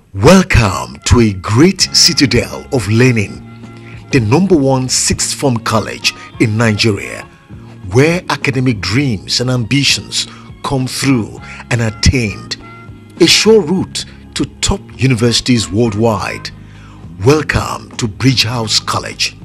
Welcome to a great citadel of learning, the #1 sixth form college in Nigeria, where academic dreams and ambitions come through and attained. A sure route to top universities worldwide. Welcome to Bridge House College.